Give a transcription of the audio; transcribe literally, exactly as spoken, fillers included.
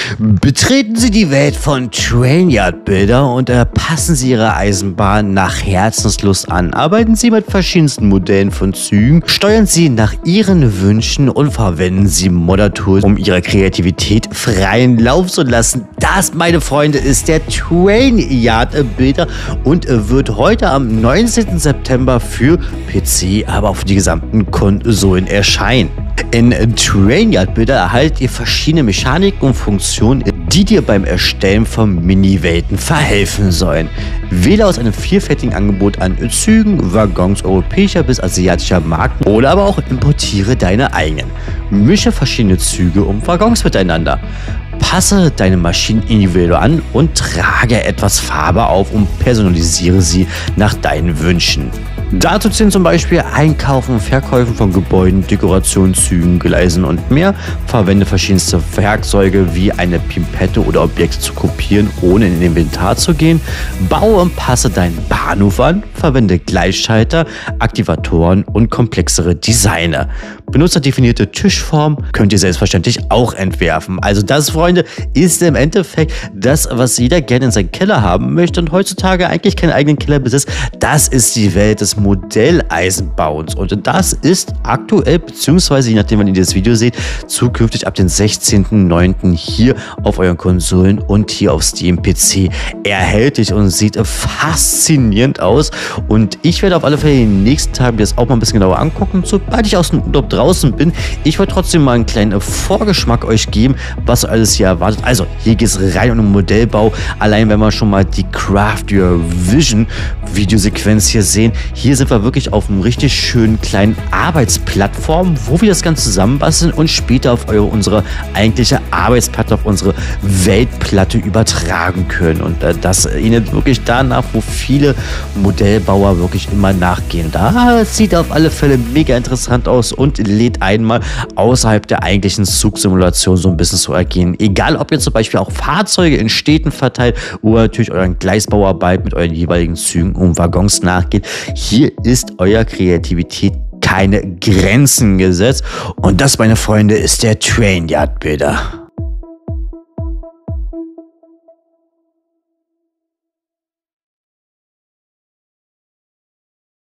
Betreten Sie die Welt von Trainyard Builder und äh, passen Sie Ihre Eisenbahn nach Herzenslust an. Arbeiten Sie mit verschiedensten Modellen von Zügen, steuern Sie nach Ihren Wünschen und verwenden Sie Modder-Tools, um Ihrer Kreativität freien Lauf zu lassen. Das, meine Freunde, ist der Trainyard Builder und äh, wird heute am neunzehnten September für P C, aber auch für die gesamten Konsolen erscheinen. In Trainyard Builder erhaltet ihr verschiedene Mechaniken und Funktionen, die dir beim Erstellen von Mini-Welten verhelfen sollen. Wähle aus einem vielfältigen Angebot an Zügen, Waggons europäischer bis asiatischer Marken oder aber auch importiere deine eigenen. Mische verschiedene Züge und Waggons miteinander. Passe deine Maschinen individuell an und trage etwas Farbe auf und personalisiere sie nach deinen Wünschen. Dazu zählen zum Beispiel Einkaufen und Verkäufen von Gebäuden, Dekorationen, Zügen, Gleisen und mehr. Verwende verschiedenste Werkzeuge wie eine Pimpette oder Objekte zu kopieren, ohne in den Inventar zu gehen. Baue und passe deinen Bahnhof an. Verwende Gleisschalter, Aktivatoren und komplexere Designer. Benutzerdefinierte Tischform könnt ihr selbstverständlich auch entwerfen. Also das, Freunde, ist im Endeffekt das, was jeder gerne in seinem Keller haben möchte und heutzutage eigentlich keinen eigenen Keller besitzt. Das ist die Welt des Modelleisenbauens und das ist aktuell, beziehungsweise je nachdem, wann ihr dieses Video seht, zukünftig ab dem sechzehnten neunten hier auf euren Konsolen und hier auf Steam P C erhältlich und sieht faszinierend aus. Und ich werde auf alle Fälle in den nächsten Tagen mir das auch mal ein bisschen genauer angucken, sobald ich aus dem Urlaub draußen bin. Ich wollte trotzdem mal einen kleinen Vorgeschmack euch geben, was alles hier erwartet. Also hier geht es rein um den Modellbau. Allein wenn wir schon mal die Craft Your Vision Videosequenz hier sehen, hier sind wir wirklich auf einem richtig schönen kleinen Arbeitsplattform, wo wir das Ganze zusammenbasteln und später auf eure, unsere eigentliche Arbeitsplatte, auf unsere Weltplatte übertragen können. Und äh, das erinnert wirklich danach, wo viele Modellbauer wirklich immer nachgehen. Da sieht auf alle Fälle mega interessant aus und lädt einmal außerhalb der eigentlichen Zugsimulation so ein bisschen zu ergehen. Egal, ob ihr zum Beispiel auch Fahrzeuge in Städten verteilt oder natürlich euren Gleisbauarbeit mit euren jeweiligen Zügen und Waggons nachgeht. Hier ist eurer Kreativität keine Grenzen gesetzt. Und das, meine Freunde, ist der Trainyard Builder.